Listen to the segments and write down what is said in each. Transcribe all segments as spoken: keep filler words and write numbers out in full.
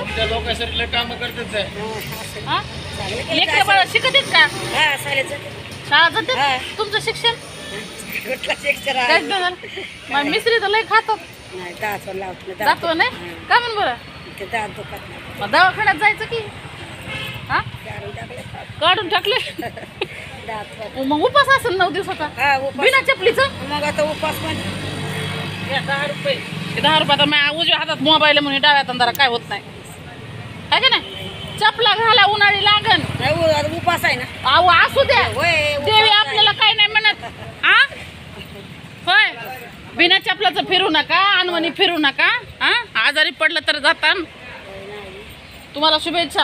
तुमच्या लोकांसाठी लय काम करतेच आहे. हा लेकरं बाळं शिकत आहेत का? हा शाळेत शाळा जाते हा. तुमचं शिक्षण कुठला शिक्षण काय आहे? झालं? मग मिसरी तर लय खातात नाही दात लावत नाही जातो नाही का म्हण बरं ते दात दुखत नाही मग दवाखान्यात जायचं की हा काढून टाकले काढून टाकले दात मग उपास असेल नऊ दिवसाचा हा उपास बिना चपलीचं मग आता उपास पण दहा रुपये दहा रुपये आता माझ्या उजव्या हातात मोबाईल म्हणून डाव्या हातात काय होत नाही आहे का नाही चपला घाला उन्हाळी लागन नाही उ- आता उपास आहे ना अहो असू द्या होय उपास देवी आहे. आपल्याला काय नाही म्हणत हा होय बिना चपलाचं फिरू नका अनवणी फिरू नका हा आजारी पडलं तर जाता तुम्हाला शुभेच्छा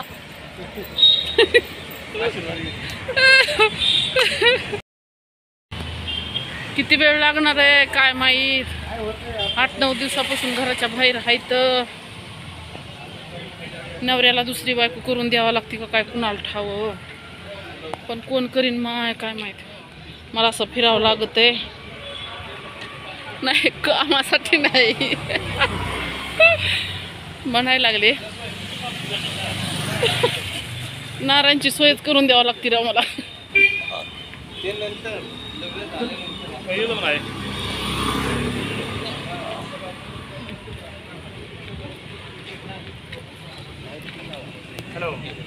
किती वेळ लागणार आहे काय माहीत आठ नऊ दिवसापासून घराच्या बाहेर आहेत नवऱ्याला दुसरी बायको करून द्यावं लागते का काय कुणाला ठावं पण कोण करीन माय काय माहित मला असं फिरावं लागत आहे नाही कामासाठी नाही म्हणायला लागले नारायणची सोयच करून द्यावं लागते राव मला हॅलो